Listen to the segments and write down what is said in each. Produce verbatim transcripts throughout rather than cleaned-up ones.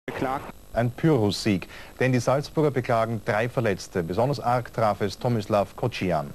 Ein Pyrrhus-Sieg, denn die Salzburger beklagen drei Verletzte. Besonders arg traf es Tomislav Kocijan.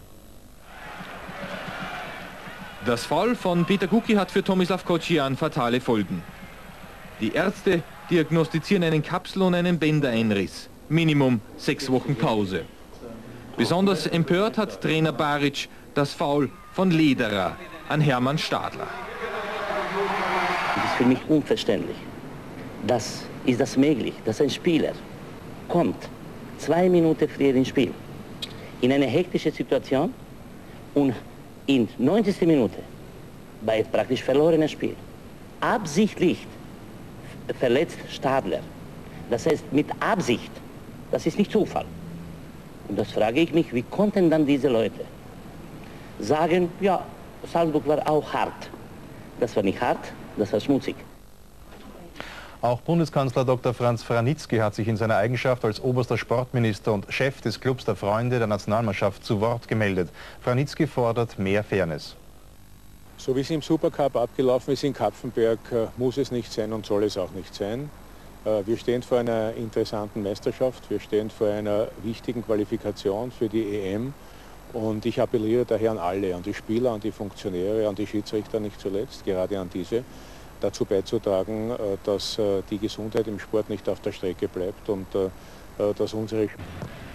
Das Foul von Peter Guki hat für Tomislav Kocijan fatale Folgen. Die Ärzte diagnostizieren einen Kapsel- und einen Bändereinriss. Minimum sechs Wochen Pause. Besonders empört hat Trainer Baric das Foul von Lederer an Hermann Stadler. Das ist für mich unverständlich. Das ist das möglich, dass ein Spieler kommt zwei Minuten früher ins Spiel, in eine hektische Situation und in neunzigster Minute bei praktisch verlorenem Spiel absichtlich verletzt Stadler. Das heißt mit Absicht, das ist nicht Zufall. Und das frage ich mich, wie konnten dann diese Leute sagen, ja, Salzburg war auch hart. Das war nicht hart, das war schmutzig. Auch Bundeskanzler Doktor Franz Vranitzky hat sich in seiner Eigenschaft als oberster Sportminister und Chef des Clubs der Freunde der Nationalmannschaft zu Wort gemeldet. Vranitzky fordert mehr Fairness. So wie es im Supercup abgelaufen ist in Kapfenberg, muss es nicht sein und soll es auch nicht sein. Wir stehen vor einer interessanten Meisterschaft, wir stehen vor einer wichtigen Qualifikation für die E M und ich appelliere daher an alle, an die Spieler, an die Funktionäre, an die Schiedsrichter nicht zuletzt, gerade an diese, dazu beizutragen, dass die Gesundheit im Sport nicht auf der Strecke bleibt und dass unsere